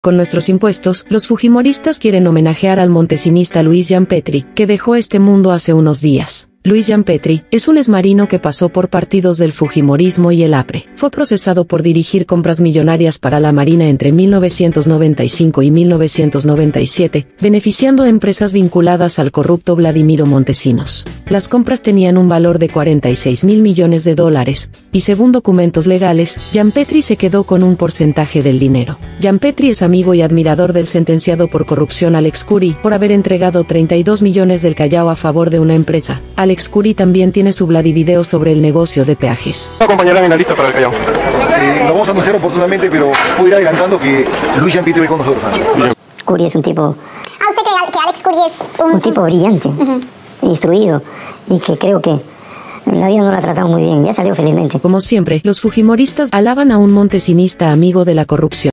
Con nuestros impuestos, los fujimoristas quieren homenajear al montesinista Luis Gianpetri, que dejó este mundo hace unos días. Luis Gianpetri es un exmarino que pasó por partidos del fujimorismo y el APRE. Fue procesado por dirigir compras millonarias para la Marina entre 1995 y 1997, beneficiando a empresas vinculadas al corrupto Vladimiro Montesinos. Las compras tenían un valor de 46.000 millones de dólares, y según documentos legales, Gianpetri se quedó con un porcentaje del dinero. Gianpetri es amigo y admirador del sentenciado por corrupción Alex Cury, por haber entregado 32 millones del Callao a favor de una empresa. Alex Cury también tiene su Vladivideo sobre el negocio de peajes. ¿No acompañarán en la lista para el Callao? Lo vamos a anunciar oportunamente, pero puedo ir adelantando que Luis Gianpetri va con nosotros. Cury es un tipo... ¿usted cree que Alex Cury es un tipo brillante, instruido, y que creo que en la vida no la ha tratado muy bien? Ya salió felizmente. Como siempre, los fujimoristas alaban a un montesinista amigo de la corrupción.